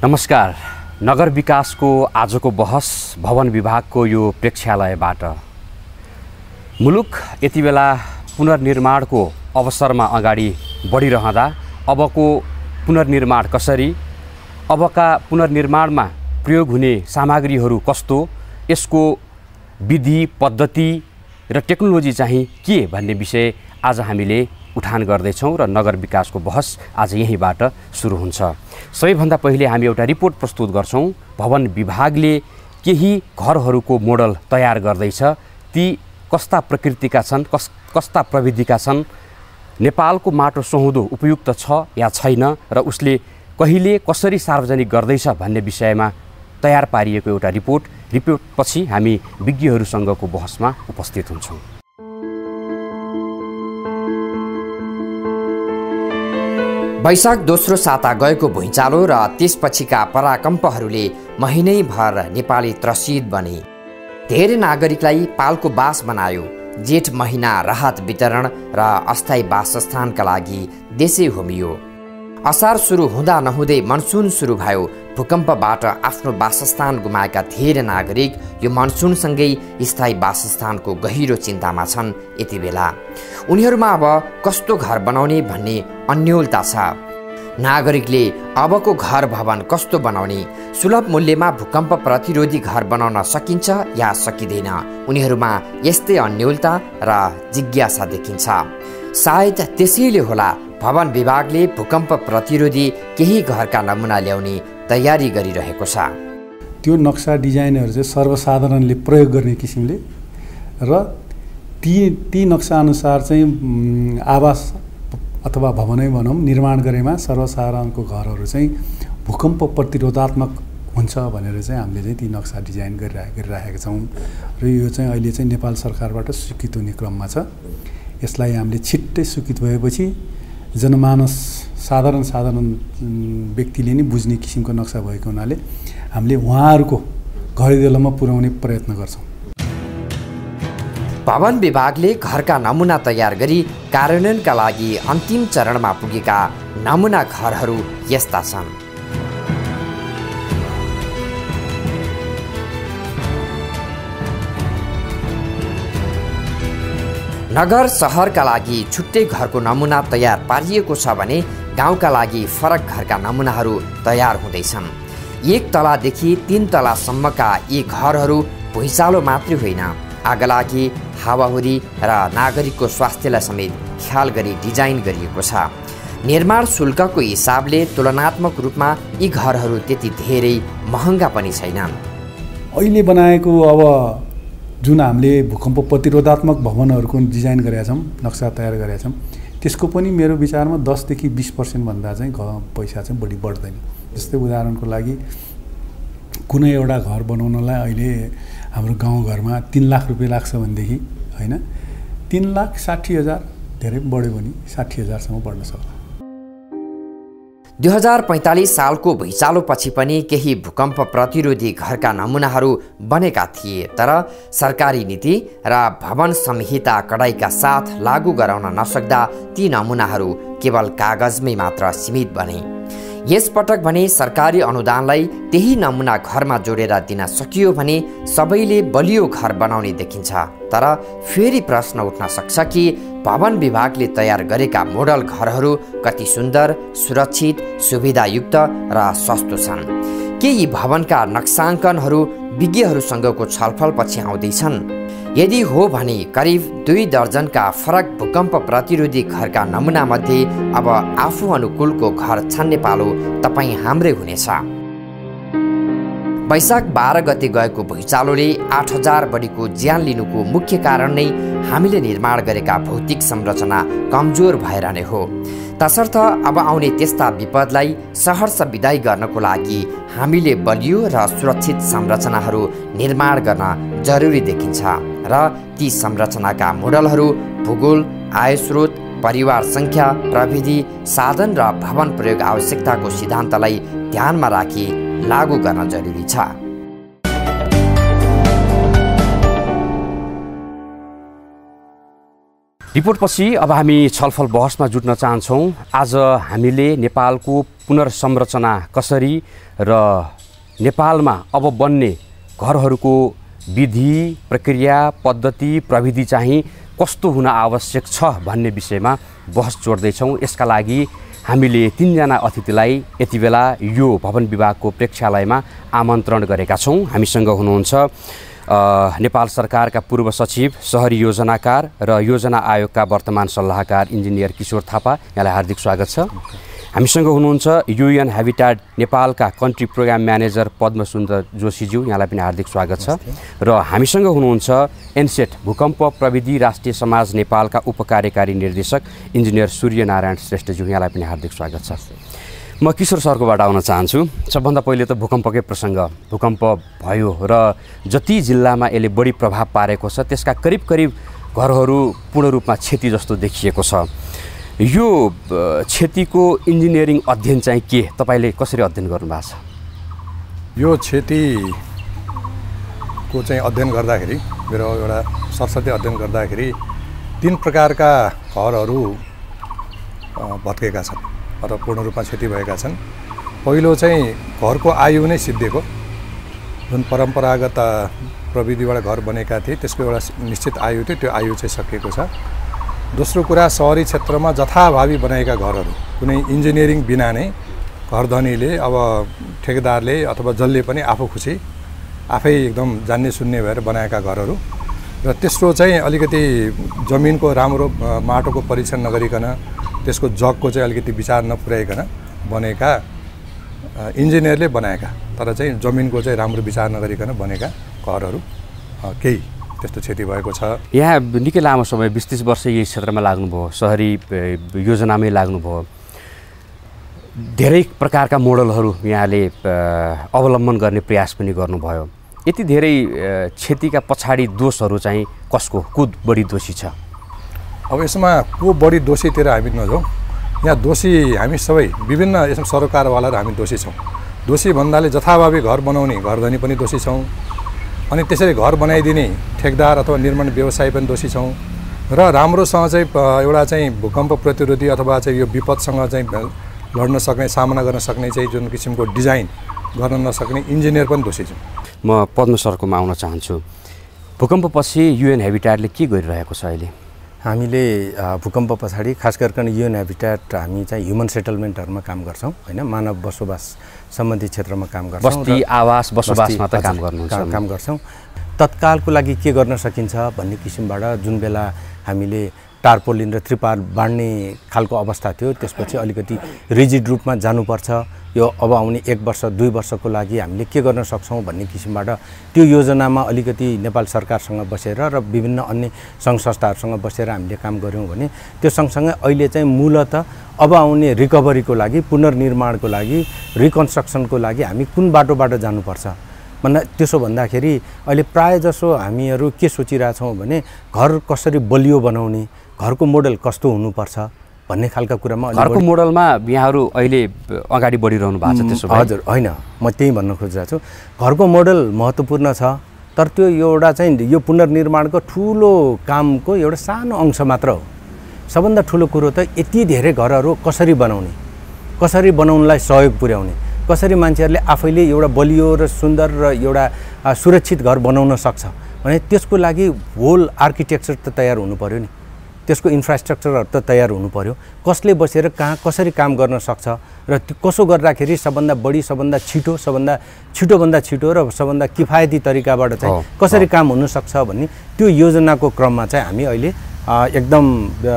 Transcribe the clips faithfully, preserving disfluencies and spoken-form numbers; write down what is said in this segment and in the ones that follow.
नमस्कार। नगर विकासको आजको बहस भवन विभागको यो प्रेक्षालयबाट। मुलुक यति बेला पुनर्निर्माणको अवसरमा अगाडि बढिरहँदा अबको पुनर्निर्माण कसरी, अबका पुनर्निर्माणमा प्रयोग हुने सामग्रीहरू कस्तो, यसको विधि पद्धति र टेक्नोलोजी चाहिँ के भन्ने विषय आज हामीले उठान गर्दैछौँ र नगर विकासको बहस आज यहीँबाट सुरु हुन्छ। सबैभन्दा पहिले हामी एउटा रिपोर्ट प्रस्तुत गर्छौँ। भवन विभागले केही घरहरूको मोडल तयार गर्दैछ। ती कस्ता प्रकृतिका छन्, कस कस्ता प्रविधिका छन्, नेपालको माटो सुहाउँदो उपयुक्त छ या छैन र उसले कहिले कसरी सार्वजनिक गर्दैछ भन्ने विषयमा तयार पारिएको एउटा रिपोर्ट रिपोर्टपछि हामी विज्ञहरूसँगको बहसमा उपस्थित हुन्छौँ। वैशाख दोस्रो साता गएको भुइँचालो र त्यसपछिका पराकम्पहरूले महिनैभर नेपाली त्रसित बने। धेरै नागरिकलाई पालको बास बनायो। जेठ महिना राहत वितरण र अस्थायी वासस्थानका लागि देशै होमियो। असार सुरु हुँदा नहुँदै मनसुन सुरु भयो। भूकम्पबाट आफ्नो वासस्थान गुमाएका धेरै नागरिक यो मनसुनसँगै स्थायी वासस्थानको गहिरो चिन्तामा छन्। यति बेला उनीहरूमा अब कस्तो घर बनाउने भन्ने अन्योलता छ। नागरिकले अबको घर भवन कस्तो बनाउने, सुलभ मूल्यमा भूकम्प प्रतिरोधी घर बनाउन सकिन्छ या सकिँदैन, उनीहरूमा यस्तै अन्योलता र जिज्ञासा देखिन्छ। सायद त्यसैले होला भवन विभागले भूकम्प प्रतिरोधी केही घरका नमुना ल्याउने तयारी गरिरहेको छ। त्यो नक्सा डिजाइनहरू चाहिँ सर्वसाधारणले प्रयोग गर्ने किसिमले र ती ती नक्सा अनुसार चाहिँ आवास अथवा भवनै भनौँ निर्माण गरेमा सर्वसाधारणको घरहरू चाहिँ भूकम्प प्रतिरोधात्मक हुन्छ भनेर चाहिँ हामीले चाहिँ ती नक्सा डिजाइन गरिरहे गरिरहेका छौँ र यो चाहिँ अहिले चाहिँ नेपाल सरकारबाट स्वीकृत हुने क्रममा छ। यसलाई हामीले छिट्टै स्वीकृत भएपछि जनमानस साधारण साधारण व्यक्तिले नै बुझ्ने किसिमको नक्सा भएको हुनाले हामीले उहाँहरूको घरदैलोमा पुर्याउने प्रयत्न गर्छौँ। भवन विभागले घरका नमुना तयार गरी कार्यान्वयनका लागि अन्तिम चरणमा पुगेका नमुना घरहरू यस्ता छन्। नगर सहरका लागि छुट्टै घरको नमुना तयार पारिएको छ भने गाउँका लागि फरक घरका नमुनाहरू तयार हुँदैछन्। एक तलादेखि तीन तलासम्मका यी घरहरू भुइँचालो मात्रै होइन, आगलागी, हावाहुरी र नागरिकको स्वास्थ्यलाई समेत ख्याल गरी डिजाइन गरिएको छ। निर्माण शुल्कको हिसाबले तुलनात्मक रूपमा यी घरहरू त्यति धेरै महँगा पनि छैनन्। अहिले बनाएको अब जुन हामीले भूकम्प प्रतिरोधात्मक भवनहरूको डिजाइन गरेका छौँ, नक्सा तयार गरेका छौँ, त्यसको पनि मेरो विचारमा दसदेखि बिस पर्सेन्टभन्दा चाहिँ पैसा चाहिँ बढी बढ्दैन। जस्तै उदाहरणको लागि कुनै एउटा घर बनाउनलाई अहिले हाम्रो गाउँघरमा तिन लाख रुपियाँ लाग्छ भनेदेखि होइन, तिन लाख साठी हजार धेरै बढ्यो भने साठी हजारसम्म बढ्न सक्छ। दुई हजार पैँतालिस सालको भुइँचालोपछि पनि केही भूकम्प प्रतिरोधी घरका नमुनाहरू बनेका थिए, तर सरकारी नीति र भवन संहिता कडाइका साथ लागू गराउन नसक्दा ती नमुनाहरू केवल कागजमै मात्र सीमित बने। यसपटक भने सरकारी अनुदानलाई त्यही नमुना घरमा जोडेर दिन सकियो भने सबैले बलियो घर बनाउने देखिन्छ। तर फेरि प्रश्न उठ्न सक्छ कि भवन विभागले तयार गरेका मोडल घरहरू कति सुन्दर, सुरक्षित, सुविधायुक्त र सस्तो छन्। के यी भवनका नक्साङ्कनहरू विज्ञहरूसँगको छलफलपछि आउँदैछन्? यदि हो भने करिब दुई दर्जनका फरक भूकम्प प्रतिरोधी घरका नमुनामध्ये अब आफू अनुकूलको घर छान्ने पालो तपाईँ हाम्रै हुनेछ। वैशाख बाह्र गते गएको भुइँचालोले आठ हजार बढीको ज्यान लिनुको मुख्य कारण नै हामीले निर्माण गरेका भौतिक संरचना कमजोर भएर नै हो। तसर्थ अब आउने त्यस्ता विपदलाई सहर्ष विदाई गर्नको लागि हामीले बलियो र सुरक्षित संरचनाहरू निर्माण गर्न जरुरी देखिन्छ र ती संरचनाका मोडलहरू भूगोल, आयस्रोत, परिवार सङ्ख्या, प्रविधि, साधन र भवन प्रयोग आवश्यकताको सिद्धान्तलाई ध्यानमा राखी लागू गर्न जरुरी छ। रिपोर्टपछि अब हामी छलफल बहसमा जुट्न चाहन्छौँ। आज हामीले नेपालको पुनर्संरचना कसरी र नेपालमा अब बन्ने घरहरूको विधि, प्रक्रिया, पद्धति, प्रविधि चाहिँ कस्तो हुन आवश्यक छ भन्ने विषयमा बहस जोड्दैछौँ। यसका लागि हामीले तीनजना अतिथिलाई यति बेला यो भवन विभागको प्रेक्षालयमा आमन्त्रण गरेका छौँ। हामीसँग हुनुहुन्छ नेपाल सरकारका पूर्व सचिव, शहरी योजनाकार र योजना आयोगका वर्तमान सल्लाहकार इन्जिनियर किशोर थापा, यहाँलाई हार्दिक स्वागत छ। हामीसँग हुनुहुन्छ युएन हेबिटेट नेपालका कन्ट्री प्रोग्राम म्यानेजर पद्मसुन्दर जोशीज्यू, यहाँलाई पनि हार्दिक स्वागत छ। र हामीसँग हुनुहुन्छ एनसेट भूकम्प प्रविधि राष्ट्रिय समाज नेपालका उपकार्यकारी निर्देशक इन्जिनियर सूर्यनारायण श्रेष्ठज्यू, यहाँलाई पनि हार्दिक स्वागत छ। म किशोर सरकोबाट आउन चाहन्छु। सबभन्दा पहिले त भूकम्पकै प्रसङ्ग, भूकम्प भयो र जति जिल्लामा यसले बढी प्रभाव पारेको छ त्यसका करिब करिब घरहरू पूर्ण रूपमा क्षति जस्तो देखिएको छ। यो क्षतिको इन्जिनियरिङ अध्ययन चाहिँ के तपाईँले कसरी अध्ययन गर्नुभएको छ? यो क्षतिको चाहिँ अध्ययन गर्दाखेरि मेरो एउटा सरस्वती अध्ययन गर्दाखेरि तीन प्रकारका घरहरू भत्केका छन् अथवा पूर्ण रूपमा क्षति भएका छन्। पहिलो चाहिँ घरको आयु नै सिद्धिएको, जुन परम्परागत प्रविधिबाट घर बनेका थिए त्यसको एउटा निश्चित आयु थियो, त्यो आयु चाहिँ सकिएको छ। दोस्रो कुरा, सहरी क्षेत्रमा जथाभावी बनाएका घरहरू, कुनै इन्जिनियरिङ बिना नै घरधनीले अब ठेकेदारले अथवा जसले पनि आफू खुसी आफै एकदम जान्ने सुन्ने भएर बनाएका घरहरू। र तेस्रो चाहिँ अलिकति जमिनको राम्रो माटोको परीक्षण नगरिकन त्यसको जगको चाहिँ अलिकति विचार नपुर्याइकन बनेका इन्जिनियरले बनाएका तर चाहिँ जमिनको चाहिँ राम्रो विचार नगरिकन बनेका घरहरू केही त्यस्तो क्षति भएको छ। यहाँ निकै लामो समय बिस तीस वर्ष यही क्षेत्रमा लाग्नुभयो, शहरी योजनामै लाग्नुभयो, धेरै प्रकारका मोडलहरू यहाँले अवलम्बन गर्ने प्रयास पनि गर्नुभयो। यति धेरै क्षतिका पछाडि दोषहरू चाहिँ कसको, को बढी दोषी छ? अब यसमा को बढी दोषीतिर हामी नजाउँ, यहाँ दोषी हामी सबै विभिन्न यसमा सरकारवालाहरू हामी दोषी छौँ। दोषी भन्दाले जथाभावी घर बनाउने घरधनी पनि दोषी छौँ, अनि त्यसरी घर बनाइदिने ठेकदार अथवा निर्माण व्यवसाय पनि दोषी छौँ, र राम्रोसँग चाहिँ एउटा चाहिँ भूकम्प प्रतिरोधी अथवा चाहिँ यो विपदसँग चाहिँ लड्न सक्ने, सामना गर्न सक्ने चाहिँ जुन किसिमको डिजाइन गर्न नसक्ने इन्जिनियर पनि दोषी छौँ। म पद्म सरकोमा आउन चाहन्छु। भूकम्पपछि युएन हेबिटेटले के गरिरहेको छ अहिले? हामीले भूकम्प पछाडि खास गरिकन युएन हेबिटेट हामी चाहिँ ह्युमन सेटलमेन्टहरूमा काम गर्छौँ हैन, मानव बसोबास सम्बन्धी क्षेत्रमा काम गर्छौँ, बस्ती आवास बसोबासमा त काम गर्नुहुन्छ काम गर्छौँ। तत्कालको लागि के गर्न सकिन्छ भन्ने किसिमबाट जुन बेला हामीले टार्पोलिन र त्रिपाल बाँड्ने खालको अवस्था थियो त्यसपछि अलिकति रिजिड रूपमा जानुपर्छ, यो अब आउने एक वर्ष दुई वर्षको लागि हामीले के गर्न सक्छौँ भन्ने किसिमबाट त्यो योजनामा अलिकति नेपाल सरकारसँग बसेर र विभिन्न अन्य सङ्घ संस्थाहरूसँग बसेर हामीले काम गऱ्यौँ भने त्यो सँगसँगै अहिले चाहिँ मूलतः अब आउने रिकभरीको लागि, पुनर्निर्माणको लागि, रिकन्स्ट्रक्सनको लागि हामी कुन बाटोबाट जानुपर्छ भन्दा त्यसो भन्दाखेरि अहिले प्रायः जसो हामीहरू के सोचिरहेछौँ भने घर कसरी बलियो बनाउने, घरको मोडल कस्तो हुनुपर्छ भन्ने खालका कुरामा घरको मोडलमा यहाँहरू अहिले अगाडि बढिरहनु भएको छ त्यसो? हजुर, होइन, म त्यही भन्न खोजिरहेको छु। घरको मोडल महत्त्वपूर्ण छ, तर त्यो एउटा चाहिँ यो पुनर्निर्माणको ठुलो कामको एउटा सानो अंश मात्र हो। सबभन्दा ठुलो कुरो त यति धेरै घरहरू कसरी बनाउने, कसरी बनाउनलाई सहयोग पुर्याउने, कसरी मान्छेहरूले आफैले एउटा बलियो र सुन्दर र एउटा सुरक्षित घर बनाउन सक्छ भने त्यसको लागि होल आर्किटेक्चर त तयार हुनु पर्यो नि, त्यसको इन्फ्रास्ट्रक्चरहरू त तयार हुनु पर्यो। कसले बसेर कहाँ कसरी काम गर्न सक्छ र त्यो कसो गर्दाखेरि सबभन्दा बढी, सबभन्दा छिटो, सबभन्दा छिटोभन्दा छिटो र सबभन्दा किफायती तरिकाबाट चाहिँ कसरी काम हुनसक्छ भन्ने त्यो योजनाको क्रममा चाहिँ हामी अहिले एकदम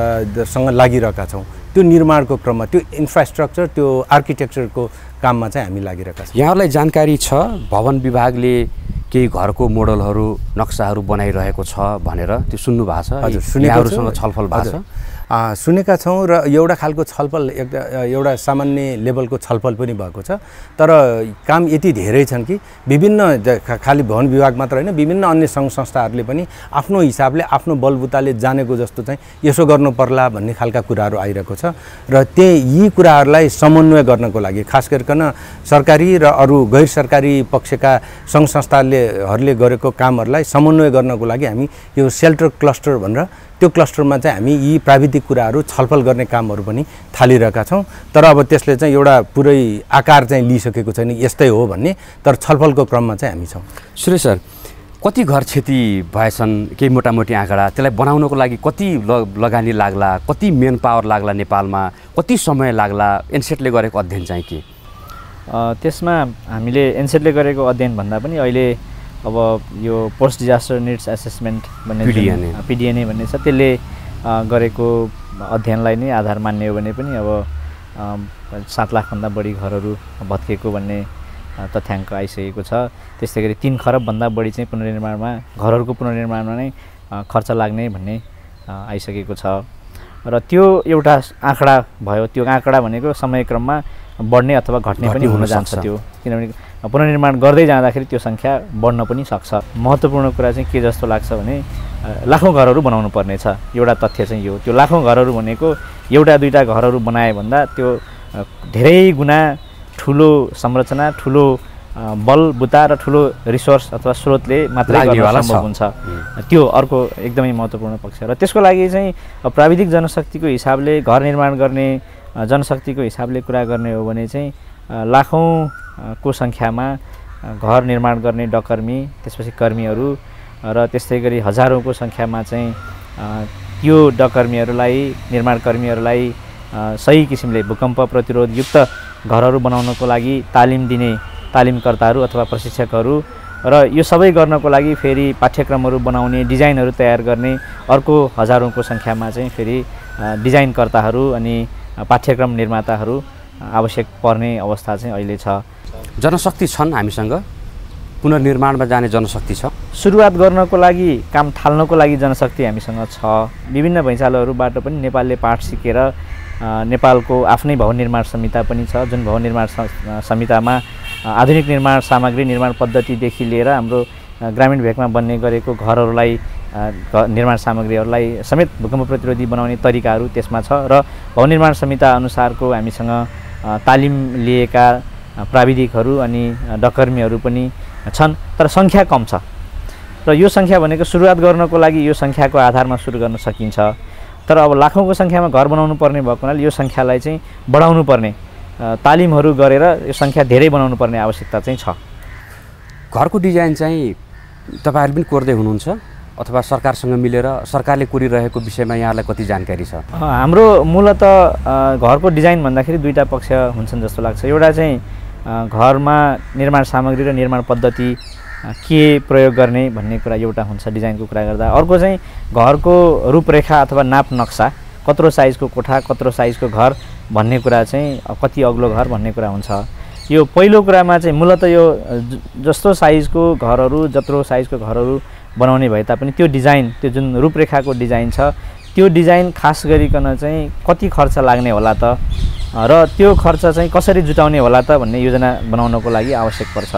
सँग लागिरहेका छौँ। त्यो निर्माणको क्रममा त्यो इन्फ्रास्ट्रक्चर, त्यो आर्किटेक्चरको काममा चाहिँ हामी लागिरहेका छौँ। यहाँहरूलाई जानकारी छ भवन विभागले केही घरको मोडलहरू, नक्साहरू बनाइरहेको छ भनेर त्यो सुन्नु भएको छ? हजुर, सुनेकोसँग छलफल भएको छ? सुनेका छौँ र एउटा खालको छलफल एउटा सामान्य लेभलको छलफल पनि भएको छ। तर काम यति धेरै छन् कि विभिन्न खालि भवन विभाग मात्र होइन, विभिन्न अन्य सङ्घ संस्थाहरूले पनि आफ्नो हिसाबले आफ्नो बलबुताले जानेको जस्तो चाहिँ यसो गर्नु पर्ला भन्ने खालका कुराहरू आइरहेको छ। र त्यही यी कुराहरूलाई समन्वय गर्नको लागि खास गरिकन सरकारी र अरू गैर सरकारी पक्षका सङ्घ संस्थाहरूले गरेको कामहरूलाई समन्वय गर्नको लागि हामी यो सेल्टर क्लस्टर भनेर त्यो क्लस्टरमा चाहिँ हामी यी प्राविधिक कुराहरू छलफल गर्ने कामहरू पनि थालिरहेका छौँ। तर अब त्यसले चाहिँ एउटा पुरै आकार चाहिँ लिइसकेको छैन यस्तै हो भन्ने, तर छलफलको क्रममा चाहिँ हामी छौँ। सुरेश सर, कति घर क्षति भएछन् केही मोटामोटी आँकडा, त्यसलाई बनाउनको लागि कति लगानी लाग्ला, कति मेन पावर लाग्ला नेपालमा, कति समय लाग्ला, एनसेटले गरेको अध्ययन चाहिँ के? त्यसमा हामीले एनसेटले गरेको अध्ययन भन्दा पनि अहिले अब यो पोस्ट डिजास्टर निड्स एसेसमेन्ट भन्ने पिडिएनए पिडिएनए भन्ने छ, त्यसले गरेको अध्ययनलाई नै आधार मान्ने हो भने पनि अब सात लाखभन्दा बढी घरहरू भत्किएको भन्ने तथ्याङ्क आइसकेको छ। त्यस्तै गरी तीन खरबभन्दा बढी चाहिँ पुनर्निर्माणमा घरहरूको पुनर्निर्माणमा नै खर्च लाग्ने भन्ने आइसकेको छ र त्यो एउटा आँकडा भयो। त्यो आँकडा भनेको समयक्रममा बढ्ने अथवा घट्ने पनि हुन जान्छ त्यो, किनभने पुनर्निर्माण गर्दै जाँदाखेरि त्यो सङ्ख्या बढ्न पनि सक्छ। महत्त्वपूर्ण कुरा चाहिँ के जस्तो लाग्छ भने लाखौँ घरहरू बनाउनु पर्नेछ, एउटा तथ्य चाहिँ यो। त्यो लाखौँ घरहरू भनेको एउटा दुईवटा घरहरू बनाए भन्दा त्यो धेरै गुणा ठुलो संरचना, ठुलो बल बुता र ठुलो रिसोर्स अथवा स्रोतले मात्रै गर्न सम्भव हुन्छ। त्यो अर्को एकदमै महत्त्वपूर्ण पक्ष र त्यसको लागि चाहिँ प्राविधिक जनशक्तिको हिसाबले घर निर्माण गर्ने जनशक्तिको हिसाबले कुरा गर्ने हो भने चाहिँ लाखौँको सङ्ख्यामा घर निर्माण गर्ने डकर्मी, त्यसपछि कर्मीहरू र त्यस्तै गरी हजारौँको सङ्ख्यामा चाहिँ त्यो डकर्मीहरूलाई, निर्माण कर्मीहरूलाई सही किसिमले भूकम्प प्रतिरोधयुक्त घरहरू बनाउनको लागि तालिम दिने तालिमकर्ताहरू अथवा प्रशिक्षकहरू र यो सबै गर्नको लागि फेरि पाठ्यक्रमहरू बनाउने, डिजाइनहरू तयार गर्ने अर्को हजारौँको सङ्ख्यामा चाहिँ फेरि डिजाइनकर्ताहरू अनि पाठ्यक्रम निर्माताहरू आवश्यक पर्ने अवस्था चाहिँ अहिले छ। जनशक्ति छन् हामीसँग, पुनर्निर्माणमा जाने जनशक्ति छ। सुरुवात गर्नको लागि, काम थाल्नको लागि जनशक्ति हामीसँग छ। विभिन्न भैँचालोहरूबाट पनि नेपालले पाठ सिकेर नेपालको आफ्नै भवन निर्माण संहिता पनि छ, जुन भवन निर्माण संहितामा आधुनिक निर्माण सामग्री, निर्माण पद्धतिदेखि लिएर हाम्रो ग्रामीण भेगमा बन्ने गरेको घरहरूलाई, निर्माण सामग्रीहरूलाई समेत भूकम्प प्रतिरोधी बनाउने तरिकाहरू त्यसमा छ र भवन निर्माण संहिता अनुसारको हामीसँग तालिम लिएका प्राविधिकहरू अनि डकर्मीहरू पनि छन्, तर सङ्ख्या कम छ र यो सङ्ख्या भनेको सुरुवात गर्नको लागि यो सङ्ख्याको आधारमा सुरु गर्न सकिन्छ। तर अब लाखौँको सङ्ख्यामा घर बनाउनु पर्ने भएको हुनाले यो सङ्ख्यालाई चाहिँ बढाउनु पर्ने, तालिमहरू गरेर यो सङ्ख्या धेरै बनाउनु पर्ने आवश्यकता चाहिँ छ। घरको डिजाइन चाहिँ तपाईँहरू पनि कोर्दै हुनुहुन्छ अथवा सरकारसँग मिलेर सरकारले कोरिरहेको विषयमा यहाँलाई कति जानकारी छ? हाम्रो मूलत घरको डिजाइन भन्दाखेरि दुईवटा पक्ष हुन्छन् जस्तो लाग्छ। एउटा चाहिँ घरमा निर्माण सामग्री र निर्माण पद्धति के प्रयोग गर्ने भन्ने कुरा एउटा हुन्छ डिजाइनको कुरा गर्दा। अर्को चाहिँ घरको रूपरेखा अथवा नाप नक्सा, कत्रो साइजको कोठा, कत्रो साइजको घर भन्ने कुरा चाहिँ कति अग्लो घर भन्ने कुरा हुन्छ। यो पहिलो कुरामा चाहिँ मूलत यो जस्तो साइजको घरहरू, जत्रो साइजको घरहरू बनाउने भए तापनि त्यो डिजाइन, त्यो जुन रूपरेखाको डिजाइन छ त्यो डिजाइन खास गरिकन चाहिँ कति खर्च लाग्ने होला त र त्यो खर्च चाहिँ कसरी जुटाउने होला त भन्ने योजना बनाउनको लागि आवश्यक पर्छ।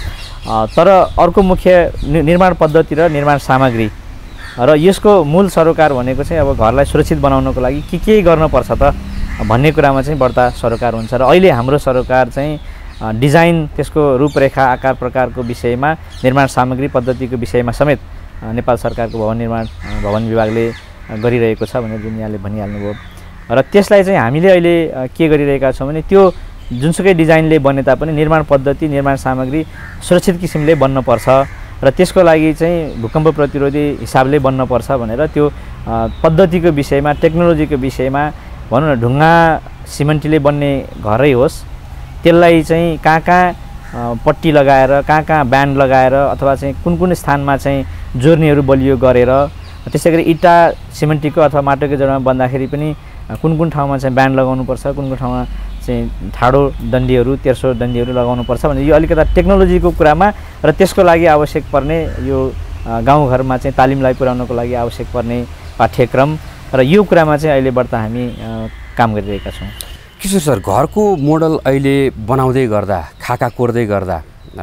तर अर्को मुख्य निर्माण पद्धति र निर्माण सामग्री र यसको मूल सरोकार भनेको चाहिँ अब घरलाई सुरक्षित बनाउनको लागि के के गर्नुपर्छ त भन्ने कुरामा चाहिँ बढ्ता सरोकार हुन्छ र अहिले हाम्रो सरोकार चाहिँ डिजाइन, त्यसको रूपरेखा, आकार प्रकारको विषयमा, निर्माण सामग्री पद्धतिको विषयमा समेत नेपाल सरकारको भवन निर्माण भवन विभागले गरिरहेको छ भनेर जुन यहाँले भनिहाल्नुभयो र त्यसलाई चाहिँ हामीले अहिले के गरिरहेका छौँ भने त्यो जुनसुकै डिजाइनले बने तापनि निर्माण पद्धति, निर्माण सामग्री सुरक्षित किसिमले बन्नुपर्छ र त्यसको लागि चाहिँ भूकम्प प्रतिरोधी हिसाबले बन्नुपर्छ भनेर त्यो पद्धतिको विषयमा, टेक्नोलोजीको विषयमा भनौँ न, ढुङ्गा सिमेन्टले बन्ने घरै होस् त्यसलाई चाहिँ कहाँ कहाँ पट्टी लगाएर, कहाँ कहाँ ब्यान्ड लगाएर अथवा चाहिँ कुन कुन स्थानमा चाहिँ जोर्नीहरू बलियो गरेर, त्यसै गरी इँटा सिमेन्टको अथवा माटोको जडामा बन्दाखेरि पनि कुन कुन ठाउँमा चाहिँ ब्यान्ड लगाउनुपर्छ, कुन कुन ठाउँमा चाहिँ ठाडो डन्डीहरू, तेर्सो डन्डीहरू लगाउनुपर्छ भने यो अलिकता टेक्नोलोजीको कुरामा र त्यसको लागि आवश्यक पर्ने यो गाउँघरमा चाहिँ तालिमलाई पुर्याउनको लागि आवश्यक पर्ने पाठ्यक्रम र यो कुरामा चाहिँ अहिले बढ्ता हामी काम गरिरहेका छौँ। किशोर सर, घरको मोडल अहिले बनाउँदै गर्दा, खाका कोर्दै गर्दा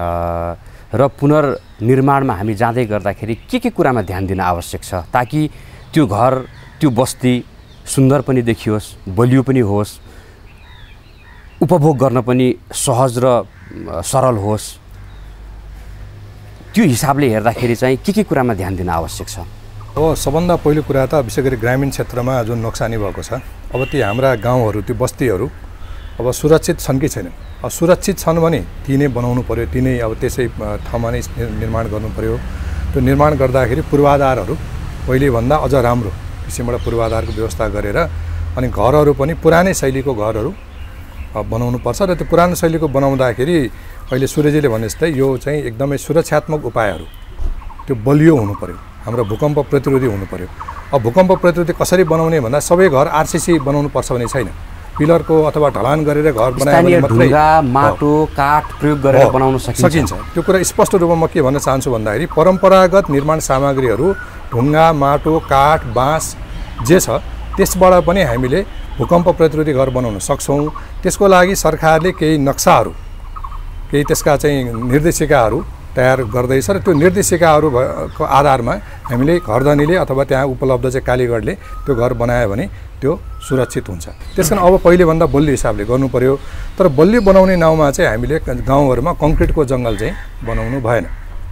र पुनर्निर्माणमा हामी जाँदै गर्दाखेरि के के कुरामा ध्यान दिन आवश्यक छ ताकि त्यो घर, त्यो बस्ती सुन्दर पनि देखियोस्, बलियो पनि होस्, उपभोग गर्न पनि सहज र सरल होस्? त्यो हिसाबले हेर्दाखेरि चाहिँ के के कुरामा ध्यान दिन आवश्यक छ? अब सबभन्दा पहिलो कुरा त विशेष गरी ग्रामीण क्षेत्रमा जुन नोक्सानी भएको छ अब ती हाम्रा गाउँहरू त्यो बस्तीहरू अब सुरक्षित छन् कि छैनन्। अब सुरक्षित छन् भने ती नै बनाउनु पऱ्यो, ती नै अब त्यसै ठाउँमा नै निर्माण गर्नु पऱ्यो। त्यो निर्माण गर्दाखेरि पूर्वाधारहरू पहिलेभन्दा अझ राम्रो किसिमबाट पूर्वाधारको व्यवस्था गरेर अनि घरहरू पनि पुरानै शैलीको घरहरू बनाउनुपर्छ र त्यो पुरानो शैलीको बनाउँदाखेरि अहिले सूर्यजीले भने जस्तै यो चाहिँ एकदमै सुरक्षात्मक उपायहरू त्यो बलियो हुनु पऱ्यो, हाम्रो भूकम्प प्रतिरोधी हुनु पऱ्यो। अब भूकम्प प्रतिरोधी कसरी बनाउने भन्दा सबै घर आरसिसी बनाउनु पर्छ भने छैन, पिलरको अथवा ढलान गरेर घर बनायो भने मात्रै माटो काठ प्रयोग गरेर बनाउन सकिन्छ सकिन्छ त्यो कुरा स्पष्ट रूपमा म के भन्न चाहन्छु भन्दाखेरि परम्परागत निर्माण सामग्रीहरू ढुङ्गा माटो काठ बाँस जे छ त्यसबाट पनि हामीले भूकम्प प्रतिरोधी घर बनाउन सक्छौँ। त्यसको लागि सरकारले केही नक्साहरू केही त्यसका चाहिँ निर्देशिकाहरू तयार गर्दैछ र त्यो निर्देशिकाहरूको आधारमा हामीले घरधनीले अथवा त्यहाँ उपलब्ध चाहिँ कालीगढले त्यो घर बनायो भने त्यो सुरक्षित हुन्छ। त्यस कारण अब पहिलेभन्दा बलियो हिसाबले गर्नु पर्यो। तर बलियो बनाउने नाउँमा चाहिँ हामीले गाउँहरूमा कङ्क्रिटको जङ्गल चाहिँ बनाउनु भएन,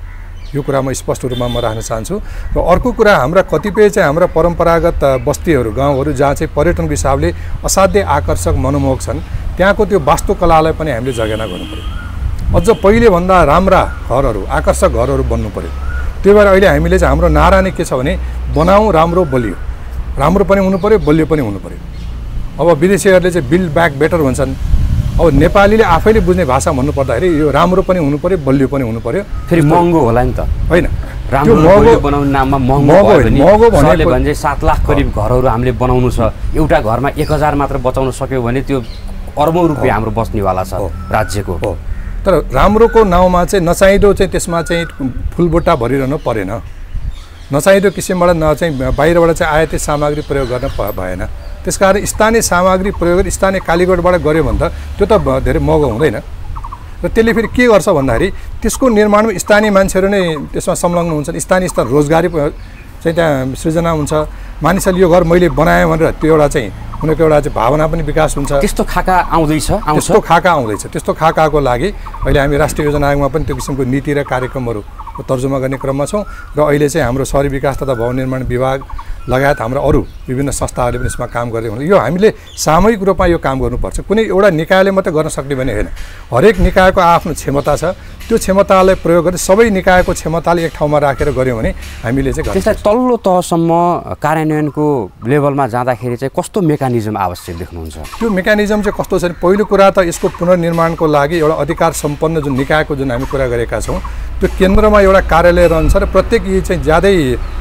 यो कुरा म स्पष्ट रूपमा म राख्न चाहन्छु। र अर्को कुरा हाम्रा कतिपय चाहिँ हाम्रा परम्परागत बस्तीहरू गाउँहरू जहाँ चाहिँ पर्यटनको हिसाबले असाध्यै आकर्षक मनमोहक छन् त्यहाँको त्यो वास्तुकलालाई पनि हामीले जगेर्ना गर्नु पर्यो। अझ पहिलेभन्दा राम्रा घरहरू आकर्षक घरहरू बन्नु पर्यो। त्यही भएर अहिले हामीले चाहिँ हाम्रो नारा नै के छ भने बनाऊ राम्रो बलियो, राम्रो पनि हुनु पर्यो बलियो पनि हुनु पर्यो। अब विदेशीहरूले चाहिँ बिल्ड ब्याक बेटर भन्छन्, अब नेपालीले आफैले बुझ्ने भाषा भन्नु पर्दाखेरि यो राम्रो पनि हुनु पर्यो बलियो पनि हुनु पर्यो। फेरि महँगो होला नि त होइन, राम्रो बलियो बनाउने नाममा महँगो महँगो भने भने सात लाख करिब घरहरू हामीले बनाउनु छ, एउटा घरमा एक हजार मात्र बचाउन सक्यो भने त्यो अर्बौँ रुपियाँ हाम्रो बस्नेवाला छ राज्यको। हो तर राम्रोको नाउँमा चाहिँ नचाहिँदो चाहिँ त्यसमा चाहिँ फुलबुट्टा भरिरहनु परेन, नचाहिँदो किसिमबाट न चाहिँ बाहिरबाट चाहिँ आयातित सामग्री प्रयोग गर्न भएन। त्यसकारण स्थानीय सामग्री प्रयोग स्थानीय कालीगढबाट गऱ्यो भने त त्यो त धेरै महँगो हुँदैन र त्यसले फेरि के गर्छ भन्दाखेरि त्यसको निर्माणमा स्थानीय मान्छेहरू नै त्यसमा संलग्न हुन्छन्, स्थानीय स्तर रोजगारी चाहिँ त्यहाँ सृजना हुन्छ। मानिसहरूले यो घर मैले बनाएँ भनेर त्यो एउटा चाहिँ उनीहरूको एउटा चाहिँ भावना पनि विकास हुन्छ। त्यस्तो खाका आउँदैछ त्यस्तो खाका आउँदैछ त्यस्तो खाकाको लागि अहिले हामी राष्ट्रिय योजना आयोगमा पनि त्यो किसिमको नीति र कार्यक्रमहरू तर्जुमा गर्ने क्रममा छौँ र अहिले चाहिँ हाम्रो शहरी विकास तथा भवन निर्माण विभाग लगायत हाम्रो अरू विभिन्न संस्थाहरूले पनि यसमा काम गर्दै हुनुहुन्छ। यो हामीले सामूहिक रूपमा यो काम गर्नुपर्छ, कुनै एउटा निकायले मात्रै गर्न सक्ने भने होइन। हरेक निकायको आफ्नो क्षमता छ, त्यो क्षमतालाई प्रयोग गरेर सबै निकायको क्षमताले एक ठाउँमा राखेर गऱ्यौँ भने हामीले चाहिँ त्यसलाई तल्लो तहसम्म कार्यान्वयनको लेभलमा जाँदाखेरि चाहिँ कस्तो मेकानिजम आवश्यक देख्नुहुन्छ? त्यो मेकानिजम चाहिँ कस्तो छ भने पहिलो कुरा त यसको पुनर्निर्माणको लागि एउटा अधिकार सम्पन्न जुन निकायको जुन हामी कुरा गरेका छौँ त्यो केन्द्रमा एउटा कार्यालय रहन्छ र प्रत्येक यी चाहिँ ज्यादै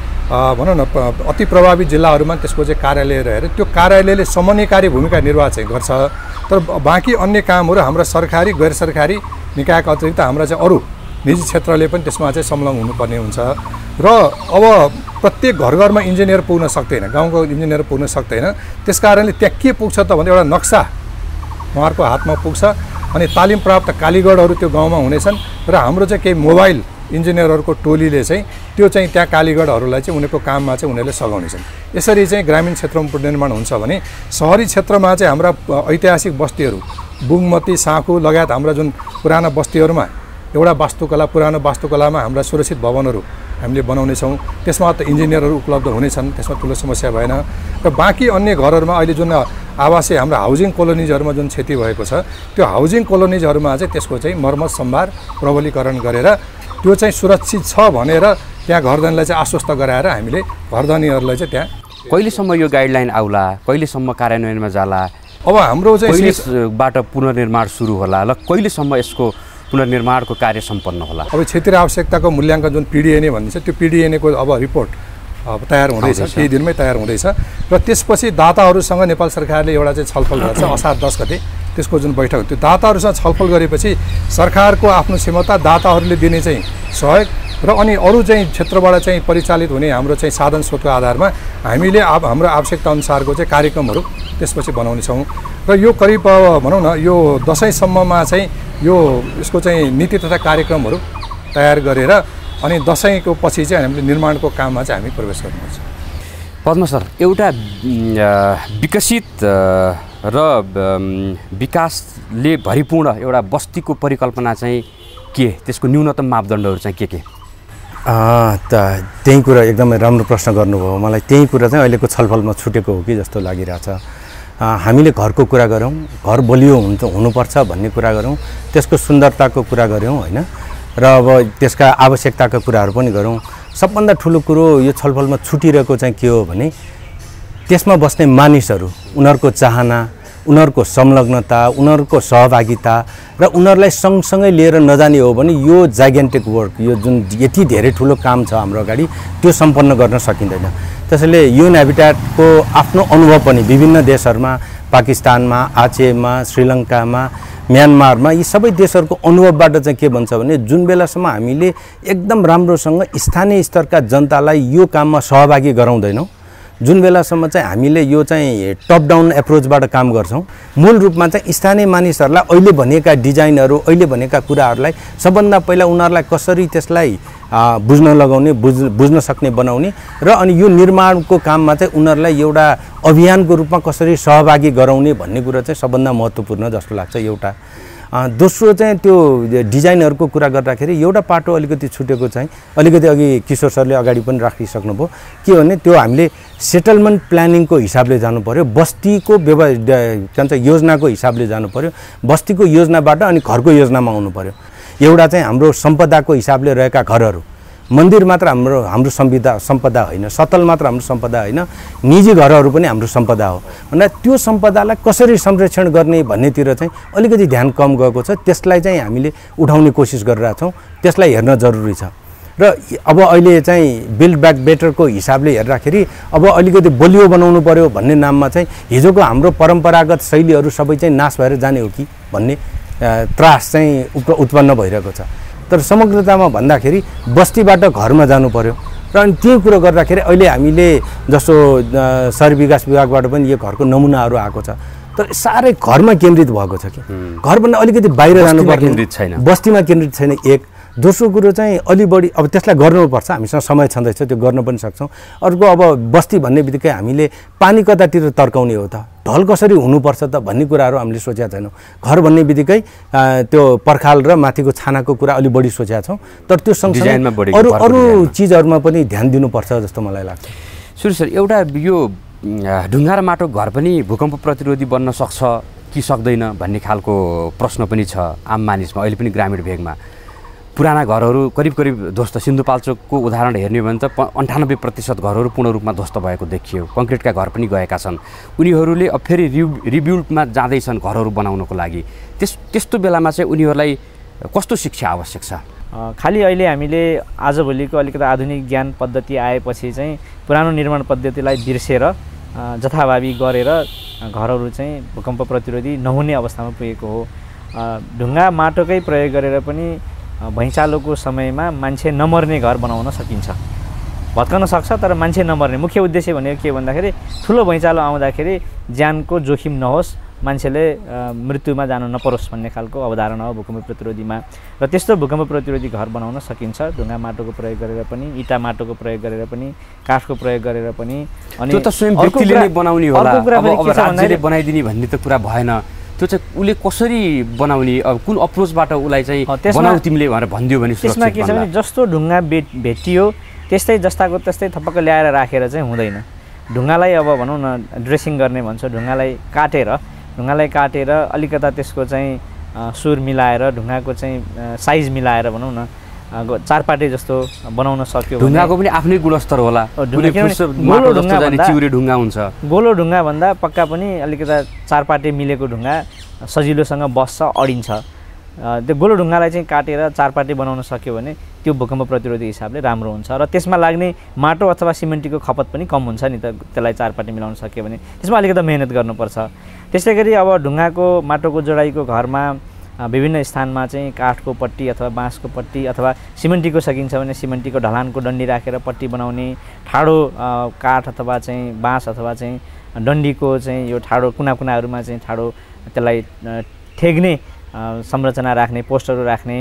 भनौँ न अति प्रभावित जिल्लाहरूमा त्यसको चाहिँ कार्यालय रहेर त्यो कार्यालयले समन्वयकारी भूमिका निर्वाह चाहिँ गर्छ। तर बाँकी अन्य कामहरू हाम्रा सरकारी गैर सरकारी निकायका अतिरिक्त हाम्रा चाहिँ अरू निजी क्षेत्रले पनि त्यसमा चाहिँ संलग्न हुनुपर्ने हुन्छ। र अब प्रत्येक घर घरमा इन्जिनियर पुग्न सक्दैन, गाउँको इन्जिनियर पुग्न सक्दैन। त्यस कारणले त्यहाँ के पुग्छ त भने एउटा नक्सा उहाँहरूको हातमा पुग्छ अनि तालिम प्राप्त कालीगढहरू त्यो गाउँमा हुनेछन् र हाम्रो चाहिँ केही मोबाइल इन्जिनियरहरूको टोलीले चाहिँ त्यो चाहिँ त्यहाँ कालीगढहरूलाई चाहिँ उनीहरूको काममा चाहिँ उनीहरूले सघाउनेछन्। यसरी चाहिँ ग्रामीण क्षेत्रमा पुनर्निर्माण हुन्छ भने सहरी क्षेत्रमा चाहिँ हाम्रा ऐतिहासिक बस्तीहरू बुङमती साँखु लगायत हाम्रा जुन पुराना बस्तीहरूमा एउटा वास्तुकला पुरानो वास्तुकलामा हाम्रा सुरक्षित भवनहरू हामीले बनाउनेछौँ। त्यसमा त इन्जिनियरहरू उपलब्ध हुनेछन्, त्यसमा ठुलो समस्या भएन। र बाँकी अन्य घरहरूमा अहिले जुन आवासीय हाम्रो हाउसिङ कोलोनिजहरूमा जुन क्षति भएको छ त्यो हाउसिङ कोलोनिजहरूमा चाहिँ त्यसको चाहिँ मर्मत सम्भार प्रबलीकरण गरेर त्यो चाहिँ सुरक्षित छ भनेर त्यहाँ घरधनीलाई चाहिँ आश्वस्त गराएर हामीले घरधनीहरूलाई चाहिँ त्यहाँ कहिलेसम्म यो गाइडलाइन आउला, कहिलेसम्म कार्यान्वयनमा जाला? अब हाम्रो चाहिँ कहिलेबाट पुनर्निर्माण सुरु होला र कहिलेसम्म यसको पुनर्निर्माणको कार्य सम्पन्न होला? अब क्षेत्रीय आवश्यकताको मूल्याङ्कन जुन पिडिएनए भनिन्छ त्यो पिडिएनएको अब रिपोर्ट अब तयार हुँदैछ, केही दिनमै तयार हुँदैछ र त्यसपछि दाताहरूसँग नेपाल सरकारले एउटा चाहिँ छलफल गर्छ असार दस गते त्यसको जुन बैठक त्यो दाताहरूसँग छलफल गरेपछि सरकारको आफ्नो क्षमता दाताहरूले दिने चाहिँ सहयोग र अनि अरू चाहिँ क्षेत्रबाट चाहिँ परिचालित हुने हाम्रो चाहिँ साधन स्रोतको आधारमा हामीले अब हाम्रो आवश्यकता अनुसारको चाहिँ कार्यक्रमहरू त्यसपछि बनाउनेछौँ। र यो करिब भनौँ न यो दसैँसम्ममा चाहिँ यो यसको चाहिँ नीति तथा कार्यक्रमहरू तयार गरेर अनि दसैँको पछि चाहिँ हामीले निर्माणको काममा चाहिँ हामी प्रवेश गर्नुपर्छ। पद्म सर, एउटा विकसित र विकासले भरिपूर्ण एउटा बस्तीको परिकल्पना चाहिँ के, त्यसको न्यूनतम मापदण्डहरू चाहिँ के के? त त्यही कुरा एकदमै राम्रो प्रश्न गर्नुभयो। मलाई त्यही कुरा चाहिँ अहिलेको छलफलमा छुटेको हो कि जस्तो लागिरहेछ। हामीले घरको कुरा गरौँ, घर बलियो हुन्छ हुनुपर्छ भन्ने कुरा गरौँ, त्यसको सुन्दरताको कुरा गऱ्यौँ होइन, र अब त्यसका आवश्यकताका कुराहरू पनि गरौँ। सबभन्दा ठुलो कुरो यो छलफलमा छुटिरहेको चाहिँ के हो भने त्यसमा बस्ने मानिसहरू, उनीहरूको चाहना, उनीहरूको संलग्नता, उनीहरूको सहभागिता र उनीहरूलाई सँगसँगै लिएर नजाने हो भने यो जाइगेन्टिक वर्क, यो जुन यति धेरै ठुलो काम छ हाम्रो अगाडि, त्यो सम्पन्न गर्न सकिँदैन। त्यसैले युएन ह्याबिट्याटको आफ्नो अनुभव पनि विभिन्न देशहरूमा, पाकिस्तानमा, आचेमा, श्रीलङ्कामा, म्यानमारमा, यी सबै देशहरूको अनुभवबाट चाहिँ के भन्छ भने जुन बेलासम्म हामीले एकदम राम्रोसँग स्थानीय स्तरका जनतालाई यो काममा सहभागी गराउँदैनौँ, जुन बेलासम्म चाहिँ हामीले यो चाहिँ टप डाउन एप्रोचबाट काम गर्छौँ, मूल रूपमा चाहिँ स्थानीय मानिसहरूलाई अहिले भनेका डिजाइनहरू, अहिले भनेका कुराहरूलाई सबभन्दा पहिला उनीहरूलाई कसरी त्यसलाई बुझ्न लगाउने, बुझ बुझ्न सक्ने बनाउने र अनि यो निर्माणको काममा चाहिँ उनीहरूलाई एउटा अभियानको रूपमा कसरी सहभागी गराउने भन्ने कुरा चाहिँ सबभन्दा महत्त्वपूर्ण जस्तो लाग्छ एउटा। दोस्रो चाहिँ त्यो डिजाइनहरूको कुरा गर्दाखेरि एउटा पाटो अलिकति छुटेको चाहिँ अलिकति अघि किशोर सरले अगाडि पनि राखिसक्नुभयो के भने त्यो हामीले सेटलमेन्ट प्लानिङको हिसाबले जानु पर्यो, बस्तीको व्यव के भन्छ योजनाको हिसाबले जानु पर्यो, बस्तीको योजनाबाट अनि घरको योजनामा आउनु पर्यो। एउटा चाहिँ हाम्रो सम्पदाको हिसाबले रहेका घरहरू, मन्दिर मात्र हाम्रो हाम्रो सम्पदा सम्पदा होइन, सतल मात्र हाम्रो सम्पदा होइन, निजी घरहरू पनि हाम्रो सम्पदा हो भनेर त्यो सम्पदालाई कसरी संरक्षण गर्ने भन्नेतिर चाहिँ अलिकति ध्यान कम गएको छ। त्यसलाई चाहिँ हामीले उठाउने कोसिस गरिरहेछौँ, त्यसलाई हेर्न जरुरी छ। र अब अहिले चाहिँ बिल्ड ब्याक बेटरको हिसाबले हेर्दाखेरि अब अलिकति बलियो बनाउनु पर्यो भन्ने नाममा चाहिँ हिजोको हाम्रो परम्परागत शैलीहरू सबै चाहिँ नाश भएर जाने हो कि भन्ने त्रास चाहिँ उत्पन्न भइरहेको छ। तर समग्रतामा भन्दाखेरि बस्तीबाट घरमा जानु पर्यो र अनि त्यही कुरो गर्दाखेरि अहिले हामीले जस्तो शहरी विकास विभागबाट पनि यो घरको नमुनाहरू आएको छ, तर साह्रै घरमा केन्द्रित भएको छ कि घरभन्दा अलिकति बाहिर जानुपर्ने छैन, बस्तीमा केन्द्रित छैन। एक दोस्रो कुरो चाहिँ अलि बढी अब त्यसलाई गर्नुपर्छ, हामीसँग समय छँदैछ, त्यो गर्न पनि सक्छौँ। अर्को अब बस्ती भन्ने बित्तिकै हामीले पानी कतातिर तर्काउने हो त, ढल कसरी हुनुपर्छ त भन्ने कुराहरू हामीले सोचेका छैनौँ। घर भन्ने बित्तिकै त्यो पर्खाल र माथिको छानाको कुरा अलि बढी सोचेका छौँ, तर त्यो सँगसँगै अरू अरू चिजहरूमा पनि ध्यान दिनुपर्छ जस्तो मलाई लाग्छ। सुरु सर, एउटा यो ढुङ्गा र माटो घर पनि भूकम्प प्रतिरोधी बन्न सक्छ कि सक्दैन भन्ने खालको प्रश्न पनि छ आम मानिसमा। अहिले पनि ग्रामीण भेगमा पुराना घरहरू करिब करिब ध्वस्त, सिन्धुपाल्चोकको उदाहरण हेर्ने हो भने त अन्ठानब्बे प्रतिशत घरहरू पूर्ण रूपमा ध्वस्त भएको देखियो, कङ्क्रिटका घर पनि गएका छन्। उनीहरूले अब फेरि रि रिबिल्डमा जाँदैछन् घरहरू बनाउनको लागि। त्यस त्यस्तो बेलामा चाहिँ उनीहरूलाई कस्तो शिक्षा आवश्यक छ? खालि अहिले हामीले आजभोलिको अलिकति आधुनिक ज्ञान पद्धति आएपछि चाहिँ पुरानो निर्माण पद्धतिलाई बिर्सेर जथाभावी गरेर घरहरू चाहिँ भूकम्प प्रतिरोधी नहुने अवस्थामा पुगेको हो। ढुङ्गा माटोकै प्रयोग गरेर पनि भैँचालोको समयमा मान्छे नमर्ने घर बनाउन सकिन्छ, भत्कन सक्छ तर मान्छे नमर्ने। मुख्य उद्देश्य भनेको के भन्दाखेरि ठुलो भैँचालो आउँदाखेरि ज्यानको जोखिम नहोस्, मान्छेले मृत्युमा जान नपरोस् भन्ने खालको अवधारणा हो भूकम्प प्रतिरोधीमा। र त्यस्तो भूकम्प प्रतिरोधी घर बनाउन सकिन्छ ढुङ्गा माटोको प्रयोग गरेर पनि, इँटा माटोको प्रयोग गरेर पनि, काठको प्रयोग गरेर पनि। अनि त्यो त स्वयं व्यक्तिले नै बनाउने होला, अब राज्यले बनाइदिने भन्ने त कुरा भएन। त्यो चाहिँ उसले कसरी बनाउने, अब कुन अप्रोचबाट उसलाई चाहिँ बनाऊ तिमीले भनेर भनिदियो भने त्यसमा के छ भने जस्तो ढुङ्गा भेट भेटियो त्यस्तै जस्ताको त्यस्तै थपक्क ल्याएर राखेर चाहिँ हुँदैन। ढुङ्गालाई अब भनौँ न ड्रेसिङ गर्ने भन्छ, ढुङ्गालाई काटेर ढुङ्गालाई काटेर अलिकता त्यसको चाहिँ सुर मिलाएर ढुङ्गाको चाहिँ साइज मिलाएर भनौँ न चारपाटे जस्तो बनाउन सक्यो। ढुङ्गाको पनि आफ्नै गुणस्तर होला, गोलो ढुङ्गा हुन्छ, गोलो ढुङ्गा भन्दा पक्का पनि अलिकता चारपाटे मिलेको ढुङ्गा सजिलोसँग बस्छ, अडिन्छ। त्यो गोलो ढुङ्गालाई चाहिँ काटेर चारपाटे बनाउन सक्यो भने त्यो भूकम्प प्रतिरोधी हिसाबले राम्रो हुन्छ र त्यसमा लाग्ने माटो अथवा सिमेन्टीको खपत पनि कम हुन्छ नि त, त्यसलाई चारपाटे मिलाउन सक्यो भने। त्यसमा अलिकति मेहनत गर्नुपर्छ। त्यसै गरी अब ढुङ्गाको माटोको जोडाइको घरमा विभिन्न स्थानमा चाहिँ काठको पट्टी अथवा बाँसको पट्टी अथवा सिमेन्टीको सकिन्छ भने सिमेन्टीको ढलानको डन्डी राखेर पट्टी बनाउने, ठाडो काठ अथवा चाहिँ बाँस अथवा चाहिँ डन्डीको चाहिँ यो ठाडो कुना कुनाहरूमा चाहिँ ठाडो त्यसलाई ठेग्ने संरचना राख्ने, पोस्टहरू राख्ने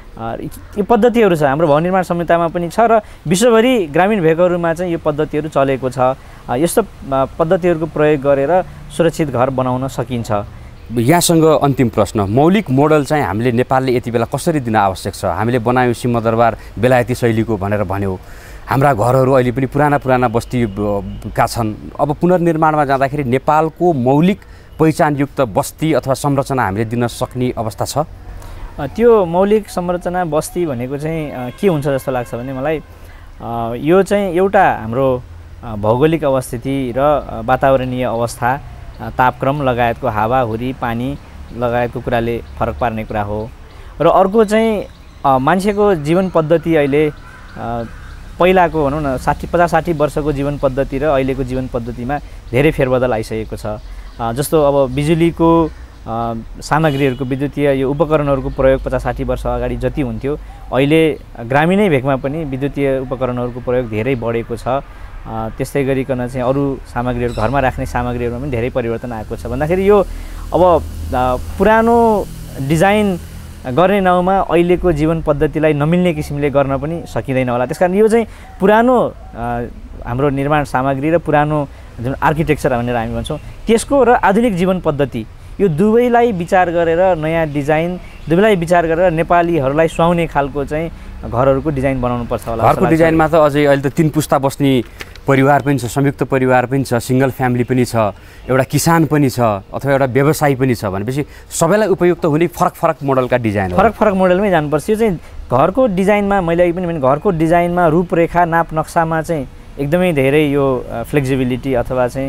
यो पद्धतिहरू छ। हाम्रो भवन निर्माण संहितामा पनि छ र विश्वभरि ग्रामीण भेगहरूमा चाहिँ यो पद्धतिहरू चलेको छ। यस्तो पद्धतिहरूको प्रयोग गरेर सुरक्षित घर बनाउन सकिन्छ। यहाँसँग अन्तिम प्रश्न, मौलिक मोडल चाहिँ हामीले नेपालले यति बेला कसरी दिन आवश्यक छ? हामीले बनायौँ सिंहदरबार बेलायती शैलीको भनेर भन्यौँ, हाम्रा घरहरू अहिले पनि पुराना पुराना बस्तीका छन्। अब पुनर्निर्माणमा जाँदाखेरि नेपालको मौलिक पहिचानयुक्त बस्ती अथवा संरचना हामीले दिन सक्ने अवस्था छ? त्यो मौलिक संरचना बस्ती भनेको चाहिँ के हुन्छ जस्तो लाग्छ भने मलाई यो चाहिँ एउटा हाम्रो भौगोलिक अवस्थिति र वातावरणीय अवस्था, तापक्रम लगायतको हावाहुरी पानी लगायतको कुराले फरक पार्ने कुरा हो। र अर्को चाहिँ मान्छेको जीवन पद्धति अहिले पहिलाको भनौँ न साठी पचास साठी वर्षको जीवन पद्धति र अहिलेको जीवन पद्धतिमा धेरै फेरबदल आइसकेको छ। जस्तो अब बिजुलीको सामग्रीहरूको विद्युतीय यो उपकरणहरूको प्रयोग पचास साठी वर्ष अगाडि जति हुन्थ्यो, अहिले ग्रामीणै भेगमा पनि विद्युतीय उपकरणहरूको प्रयोग धेरै बढेको छ। त्यस्तै गरिकन चाहिँ अरू सामग्रीहरू घरमा राख्ने सामग्रीहरूमा पनि धेरै परिवर्तन आएको छ। भन्दाखेरि यो अब पुरानो डिजाइन गर्ने नाउँमा अहिलेको जीवन पद्धतिलाई नमिल्ने किसिमले गर्न पनि सकिँदैन होला। त्यसकारण यो चाहिँ पुरानो हाम्रो निर्माण सामग्री र पुरानो जुन आर्किटेक्चर भनेर हामी भन्छौँ त्यसको र आधुनिक जीवन पद्धति यो दुवैलाई विचार गरेर नयाँ डिजाइन दुवैलाई विचार गरेर नेपालीहरूलाई सुहाउने खालको चाहिँ घरहरूको डिजाइन बनाउनुपर्छ होला। घरको डिजाइनमा त अझै अहिले त तीन पुस्ता बस्ने परिवार पनि छ, संयुक्त परिवार पनि छ, सिङ्गल फ्यामिली पनि छ, एउटा किसान पनि छ अथवा एउटा व्यवसायी पनि छ भनेपछि सबैलाई उपयुक्त हुने फरक फरक मोडलका डिजाइन फरक फरक मोडलमै जानुपर्छ। यो चाहिँ घरको डिजाइनमा मैले अघि पनि भने घरको डिजाइनमा रूपरेखा नाप नक्सामा चाहिँ एकदमै धेरै यो फ्लेक्सिबिलिटी अथवा चाहिँ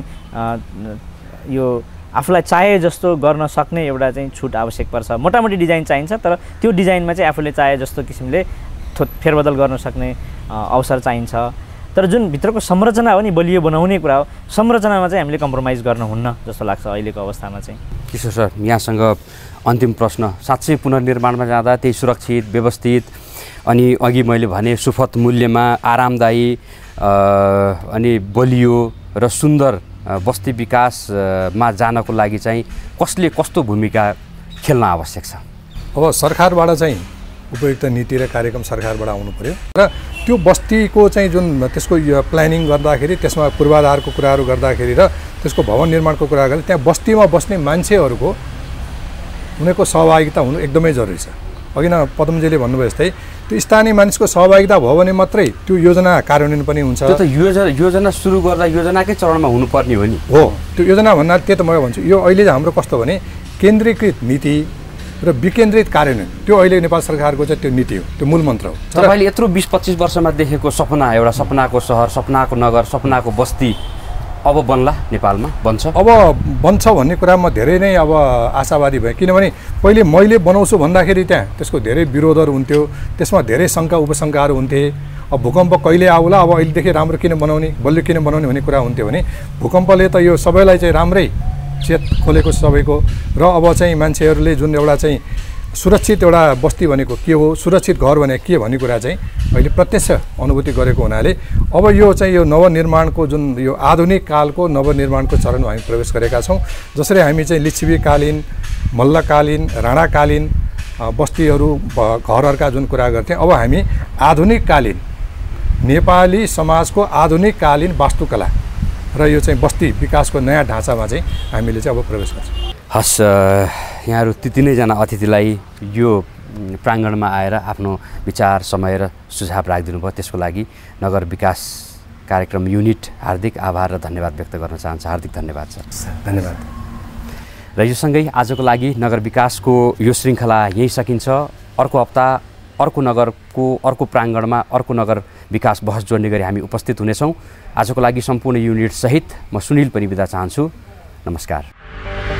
यो आफूलाई चाहे जस्तो गर्न सक्ने एउटा चाहिँ छुट आवश्यक पर्छ। मोटामोटी डिजाइन चाहिन्छ तर त्यो डिजाइनमा चाहिँ आफूले चाहे जस्तो किसिमले फेरबदल गर्न सक्ने अवसर चाहिन्छ। तर जुन भित्रको संरचना हो नि बलियो बनाउने कुरा हो, संरचनामा चाहिँ हामीले कम्प्रोमाइज गर्नुहुन्न जस्तो लाग्छ अहिलेको अवस्थामा चाहिँ। किशोर सर, यहाँसँग अन्तिम प्रश्न, साँच्चै पुनर्निर्माणमा जाँदा त्यही सुरक्षित व्यवस्थित अनि अघि मैले भने सुपथ मूल्यमा आरामदायी अनि बलियो र सुन्दर बस्ती विकासमा जानको लागि चाहिँ कसले कस्तो भूमिका खेल्न आवश्यक छ? अब सरकारबाट चाहिँ उपयुक्त नीति र कार्यक्रम सरकारबाट आउनु पर्यो र त्यो बस्तीको चाहिँ जुन त्यसको प्लानिङ गर्दाखेरि त्यसमा पूर्वाधारको कुराहरू गर्दाखेरि र त्यसको भवन निर्माणको कुरा गर्दा त्यहाँ बस्तीमा बस्ने मान्छेहरूको उनीहरूको सहभागिता हुनु एकदमै जरुरी छ। अघि न पदमजीले भन्नुभयो जस्तै त्यो स्थानीय मानिसको सहभागिता भयो भने मात्रै त्यो योजना कार्यान्वयन पनि हुन्छ। त्यो त योजना योजना सुरु गर्दा योजनाकै चरणमा हुनुपर्ने हो नि। हो, त्यो योजना भन्दा त्यही त म भन्छु। यो अहिले हाम्रो कस्तो भने केन्द्रीकृत नीति र विकेन्द्रित कार्यान्वयन, त्यो अहिले नेपाल सरकारको चाहिँ त्यो नीति हो, त्यो मूल मन्त्र हो। तपाईँले यत्रो बिस पच्चिस वर्षमा देखेको सपना, एउटा सपनाको सहर, सपनाको नगर, सपनाको बस्ती अब बन्ला नेपालमा, बन्छ? अब बन्छ भन्ने कुरामा धेरै नै अब आशावादी भएँ। किनभने पहिले मैले बनाउँछु भन्दाखेरि त्यहाँ त्यसको धेरै विरोधहरू हुन्थ्यो, त्यसमा धेरै शङ्का उपशङ्काहरू हुन्थे। अब भूकम्प कहिले आउला, अब अहिलेदेखि राम्रो किन बनाउने, बलियो किन बनाउने भन्ने कुरा हुन्थ्यो भने भूकम्पले त यो सबैलाई चाहिँ राम्रै चेत खोलेको सबैको। र अब चाहिँ मान्छेहरूले जुन एउटा चाहिँ सुरक्षित एउटा बस्ती भनेको के हो, सुरक्षित घर भनेको के भन्ने कुरा चाहिँ अहिले प्रत्यक्ष अनुभूति गरेको हुनाले अब यो चाहिँ यो नवनिर्माणको जुन यो आधुनिक कालको नवनिर्माणको चरणमा हामी प्रवेश गरेका छौँ। जसरी हामी चाहिँ लिच्छवीकालीन, मल्लकालीन, राणाकालीन बस्तीहरू घरहरूका जुन कुरा गर्थ्यौँ, अब हामी आधुनिककालीन नेपाली समाजको आधुनिककालीन वास्तुकला र यो चाहिँ बस्ती विकासको नयाँ ढाँचामा चाहिँ हामीले चाहिँ अब प्रवेश गर्छौँ। हस्, यहाँहरू ती तिनैजना अतिथिलाई यो प्राङ्गणमा आएर आफ्नो विचार समय र सुझाव राखिदिनु भयो, त्यसको लागि नगर विकास कार्यक्रम युनिट हार्दिक आभार र धन्यवाद व्यक्त गर्न चाहन्छु। हार्दिक धन्यवाद सर। धन्यवाद। र यो सँगै आजको लागि नगर विकासको यो श्रृङ्खला यहीँ सकिन्छ। अर्को हप्ता अर्को नगरको अर्को प्राङ्गणमा अर्को नगर विकास बहस जोड्ने गरी हामी उपस्थित हुनेछौँ। आजको लागि सम्पूर्ण युनिट सहित म सुनिल पनि बिदा चाहन्छु। नमस्कार।